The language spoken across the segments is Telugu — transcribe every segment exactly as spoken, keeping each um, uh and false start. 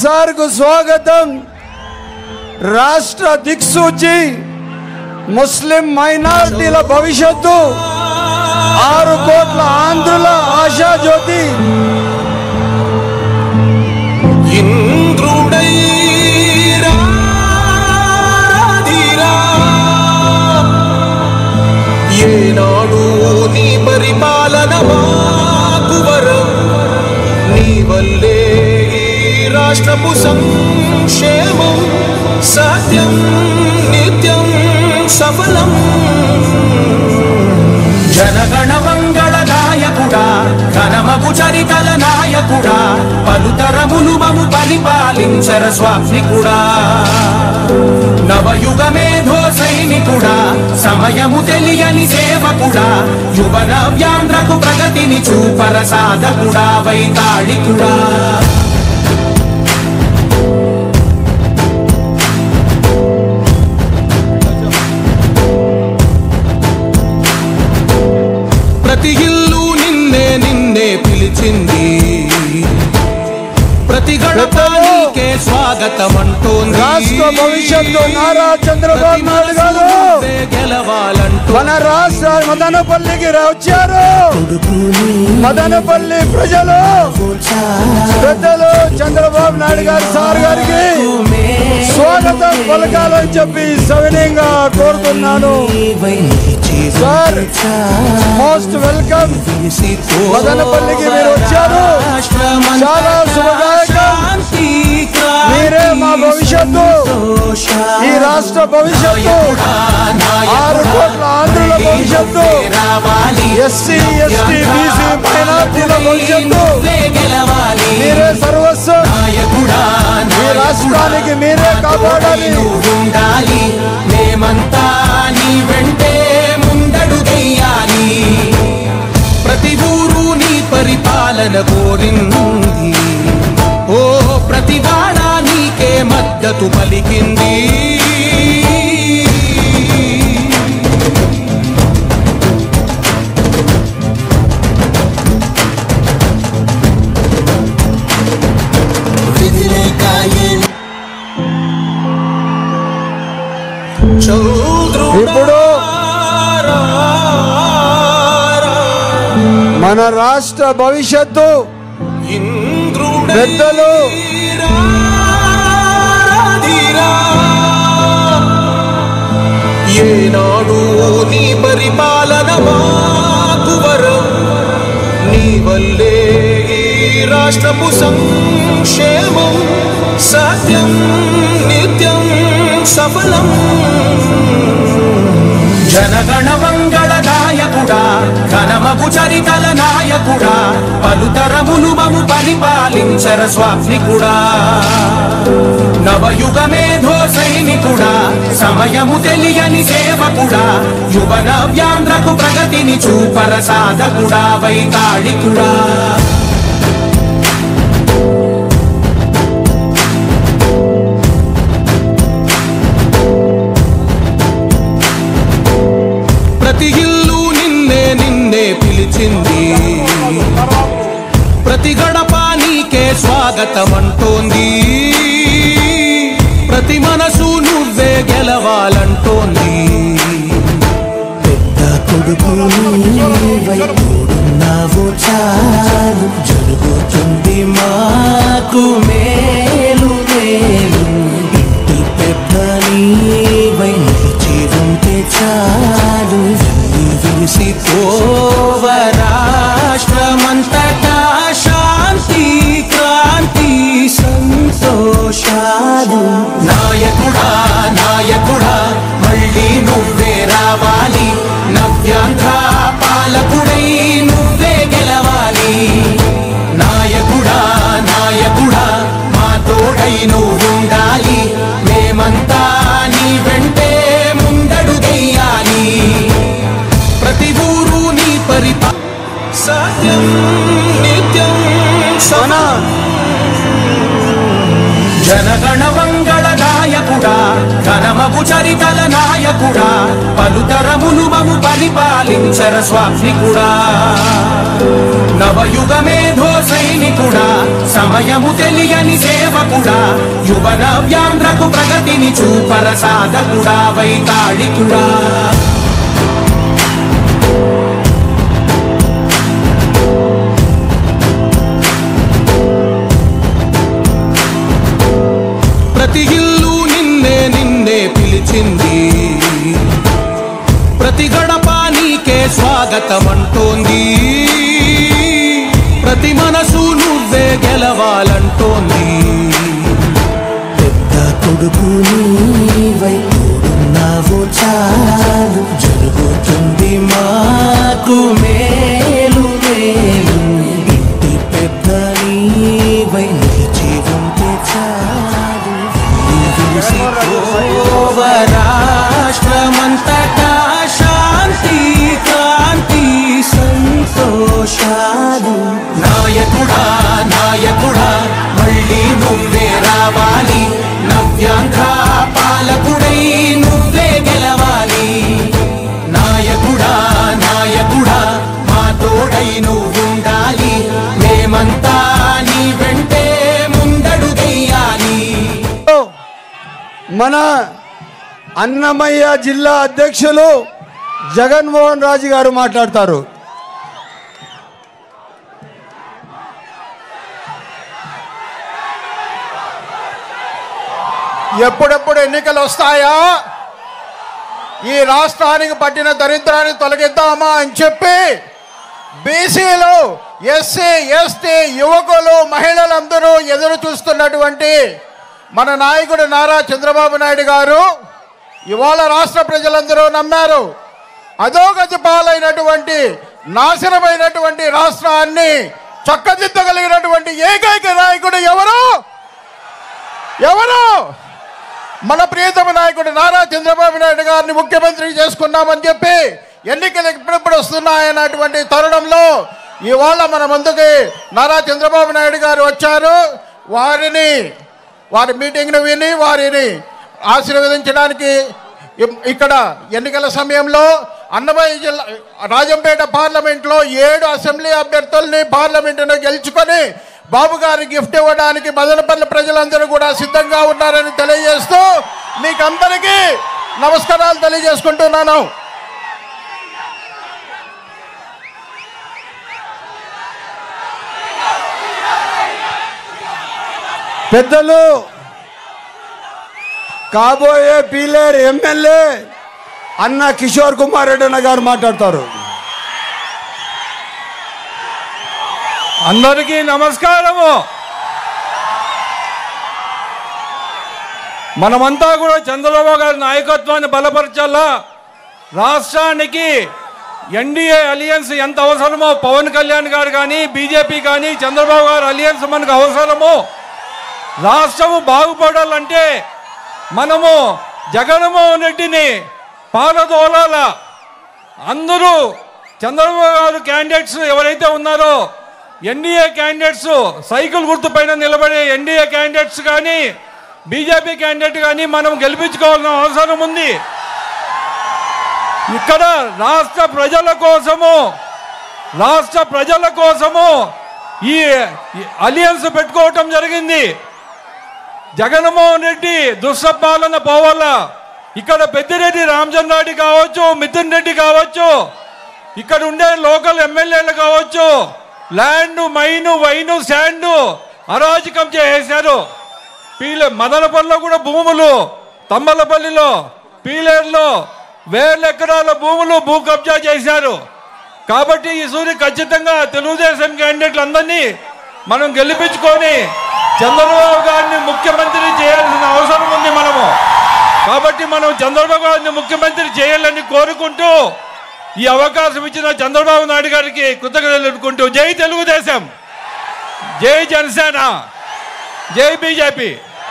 సార్ కు స్వాగతం. రాష్ట్ర దిక్సూచి ముస్లిం మైనారిటీల భవిష్యత్తు, ఆరు కోట్ల ఆంధ్రుల ఆశాజ్యోతి, ఇంద్రుడై ఏనాడు నీ పరిపాలన మాకు వరం, నీ వల్లే రాష్ట్రపు సంక్షేమం సత్యం నిత్యం సఫలం. జనగణ మంగళ నాయకుడా, ఘనమగు చరితల నాయకుడా, పలుతరములు మము పరిపాలించర స్వామికుడా. నవయుగ మేధో సైనికుడా, సమయము తెలియని సేవకుడా, యువన వ్యాంధ్రకు ప్రగతిని చూపర సాధకుడా, వైతాళికుడా. ప్రతి ఇల్లు నిన్నే నిన్నే పిలిచింది, ప్రతి గడపకే స్వాగతం అంటోంది. రాష్ట్ర భవిష్యత్తు నారా చంద్రబాబు నాయుడు గారు గెలవాలంటూ మన రాష్ట్ర మదనపల్లికి వచ్చారు. మదనపల్లి ప్రజలు పెద్దలు చంద్రబాబు నాయుడు గారు సార్ గారికి స్వాగతం పలకాలని చెప్పి సవినయంగా కోరుతున్నాను. Sir most welcome. మదనపల్లికి మీరు వచ్చారు, చాలా శుభదాయకం. మీరే మా భవిష్యత్తు, ఈ రాష్ట్ర భవిష్యత్తు, ఆరు కోట్ల ఆంధ్రుల భవిష్యత్తు, ఎస్సీ ఎస్టీ బీసీ మైనార్టీల భవిష్యత్తు. మీరే సర్వస్వం, ఈ రాష్ట్రానికి మీరే కాపాడాలి. మేమంతా నీ వెంటే ముందడు చెయ్యాలి. ప్రతి ఊరు నీ పరిపాలన కోరింది, ఓ ప్రతి వాడ నీకే మద్దతు పలికింది. ఇప్పుడు మన రాష్ట్ర భవిష్యత్తు పెద్దలు ఏనాడు నీ పరిపాలన మాకు వరం, నీ వల్లే రాష్ట్రపు సంక్షేమం సత్యం నిత్యం సఫలం. జనగణ మంగళ నాయకుడా, ఘనమగు చరితల నాయకుడా, పలుతరములు మము పరిపాలించర స్వామికుడా. నవయుగ మేధో సైనికుడా, సమయము తెలియని సేవకుడా, యువన వ్యాంధ్రకు ప్రగతిని చూపర సాధకుడా, వైతాళికుడా. ప్రతి ఇల్లు నిన్నే నిన్నే పిలిచింది, ప్రతి గడప నీకే స్వాగతం అంటోంది. ప్రతి మనసు నువ్వే గెలవాలంటోంది. పెద్ద కొడుకు నీవైనావు చాలు, జరుగుతుంది మాకు మేలు మేలు. ఇంటి పెద్ద నీవై నిలిచి ఉంటే చాలు, విలిసి పోవ రాష్ట్రమంతటా శాంతి క్రాంతి సంతోషాలు. నాయకుడా నాయకుడా మళ్ళీ నువ్వే రావాలి, నవ్యాంధ్ర పాలకుడై నువ్వే గెలవాలి. నాయకుడా నాయకుడా మా తోడై నువ్వుండాలి, మేమంతా నీ వెంటే ముందడు చెయ్యాలి. ప్రతి ఊరు నీ పరిపా సత్యం నిత్యం సఫలం. జనగణ మంగళ నాయకుడా, ఘనమగు చరితల నాయకుడా, పలుతరములు మము పరిపాలించర స్వామికుడా. నవయుగ మేధో సైనికుడా, నాయకుడా సమయము తెలియని సేవకుడా యువన వ్యాంధ్రకు ప్రగతిని చూపర సాధకుడా వైతాళికుడా ప్రతి ఇల్లు నిన్నే నిన్నే పిలిచింది ప్రతి గడప నీకే స్వాగతం అంటోంది ప్రతి మనసు నువ్వే గెలవాలంటోంది పెద్ద కొడుకు నీవై తోడున్నావు చాలు జరుగుతుంది మాకు మేలు మేలు ఇంటి పెద్ద నీవై నిలిచి ఉంటే చాలు రాష్ట్రమంతటా శాంతి కాంతి సంతోషాలు నాయకుడా నాయకుడా మళ్ళీ నువ్వే రావాలి నవ్యాంధ్ర పాలకుడై నువ్వే గెలవాలి నాయకుడా నాయకుడా మా తోడై నువ్వుండాలి మేమంతా నీ వెంటే ముందడుగెయ్యాలి మన అన్నమయ్య జిల్లా అధ్యక్షులు జగన్మోహన్ రాజు గారు మాట్లాడతారు. ఎప్పుడెప్పుడు ఎన్నికలు వస్తాయా ఈ రాష్ట్రానికి పట్టిన దరిద్రాన్ని తొలగిద్దామా అని చెప్పి బీసీలు ఎస్సీ ఎస్టీ యువకులు మహిళలందరూ ఎదురు చూస్తున్నటువంటి మన నాయకుడు నారా చంద్రబాబు నాయుడు గారు ఇవాళ రాష్ట్ర ప్రజలందరూ నమ్మారు. అధోగతి పాలైనటువంటి నాశనమైనటువంటి రాష్ట్రాన్ని చక్కదిద్దగలిగినటువంటి ఏకైక నాయకుడు ఎవరు ఎవరు మన ప్రియతమ నాయకుడు నారా చంద్రబాబు నాయుడు గారిని ముఖ్యమంత్రి చేసుకున్నామని చెప్పి ఎన్నికలు ఎప్పుడెప్పుడు వస్తున్నాయన్నటువంటి తరుణంలో ఇవాళ మన ముందుకి నారా చంద్రబాబు నాయుడు గారు వచ్చారు. వారిని వారి మీటింగ్ను విని వారిని ఆశీర్వదించడానికి ఇక్కడ ఎన్నికల సమయంలో అన్నమయ్య జిల్లా రాజంపేట పార్లమెంట్లో ఏడు అసెంబ్లీ అభ్యర్థుల్ని పార్లమెంటును గెలుచుకొని బాబు గారి గిఫ్ట్ ఇవ్వడానికి మదనపల్లి ప్రజలందరూ కూడా సిద్ధంగా ఉన్నారని తెలియజేస్తూ మీకు అందరికీ నమస్కారాలు తెలియజేసుకుంటున్నాను. పెద్దలు కాబోయే పీలేరు ఎమ్మెల్యే అన్న కిషోర్ కుమార్ రెడ్డి అన్న గారు మాట్లాడతారు. అందరికీ నమస్కారము. మనమంతా కూడా చంద్రబాబు గారి నాయకత్వాన్ని బలపరచాలా. రాష్ట్రానికి ఎన్డీఏ అలియన్స్ ఎంత అవసరమో పవన్ కళ్యాణ్ గారు కానీ బీజేపీ కానీ చంద్రబాబు గారు అలియన్స్ మనకు అవసరము. రాష్ట్రము బాగుపడాలంటే మనము జగన్మోహన్ రెడ్డిని పాలదోలాల. అందరూ చంద్రబాబు గారు క్యాండిడేట్స్ ఎవరైతే ఉన్నారో ఎన్డీఏ క్యాండిడేట్స్ సైకిల్ గుర్తు పైన నిలబడే ఎన్డీఏ క్యాండిడేట్స్ కానీ బీజేపీ క్యాండిడేట్ కానీ మనం గెలిపించుకోవాల్సిన అవసరం ఉంది. ఇక్కడ రాష్ట్ర ప్రజల కోసము రాష్ట్ర ప్రజల కోసము ఈ అలియన్స్ పెట్టుకోవటం జరిగింది. జగన్మోహన్ రెడ్డి దుస్సపాలన పోవాలా. ఇక్కడ పెద్దిరెడ్డి రామచంద్రారెడ్డి కావచ్చు, మిథున్ రెడ్డి కావచ్చు, ఇక్కడ ఉండే లోకల్ ఎమ్మెల్యేలు కావచ్చు, ల్యాండ్ మైను వైను శాండ్ అరాజకం చేసేశారు. పీలే మదనపల్లిలో కూడా భూములు, తమ్మలపల్లిలో పీలేరులో వేల ఎకరాల భూములు భూ కబ్జా చేశారు. కాబట్టి ఈ సూర్య ఖచ్చితంగా తెలుగుదేశం క్యాండిడేట్లు అందరినీ మనం గెలిపించుకొని చంద్రబాబు గారిని ముఖ్యమంత్రి చేయాల్సిన అవసరం ఉంది మనము. కాబట్టి మనం చంద్రబాబు గారిని ముఖ్యమంత్రి చేయాలని కోరుకుంటూ ఈ అవకాశం ఇచ్చిన చంద్రబాబు నాయుడు గారికి కృతజ్ఞతలు తెలుపుకుంటూ జై తెలుగుదేశం, జై జనసేన, జై బీజేపీ.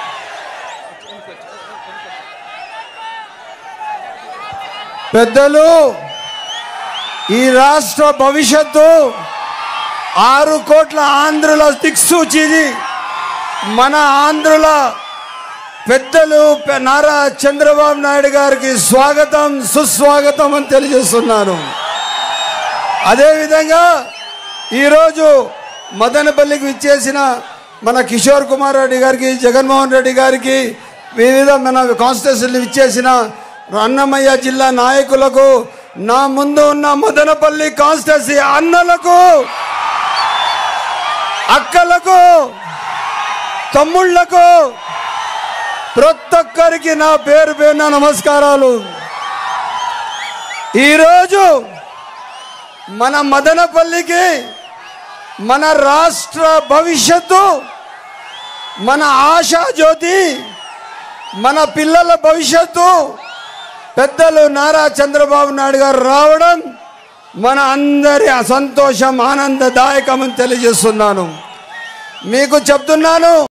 పెద్దలు, ఈ రాష్ట్ర భవిష్యత్తు ఆరు కోట్ల ఆంధ్రుల దిక్సూచిది. మన ఆంధ్రుల పెద్దలు నారా చంద్రబాబు నాయుడు గారికి స్వాగతం సుస్వాగతం అని తెలియజేస్తున్నాను. అదేవిధంగా ఈరోజు మదనపల్లికి విచ్చేసిన మన కిషోర్ కుమార్ రెడ్డి గారికి, జగన్మోహన్ రెడ్డి గారికి, వివిధ మన కాన్స్టిట్యూషన్లు విచ్చేసిన అన్నమయ్య జిల్లా నాయకులకు, నా ముందు ఉన్న మదనపల్లి కాన్స్టిట్యూన్సీ అన్నలకు, అక్కలకు, తమ్ముళ్లకు, ప్రతి ఒక్కరికి నా పేరు పేరున నమస్కారాలు. ఈరోజు మన మదనపల్లికి మన రాష్ట్ర భవిష్యత్తు, మన ఆశా జ్యోతి, మన పిల్లల భవిష్యత్తు పెద్దలు నారా చంద్రబాబు నాయుడు గారు రావడం మన అందరి సంతోషం, ఆనందదాయకమని తెలియజేస్తున్నాను. మీకు చెప్తున్నాను.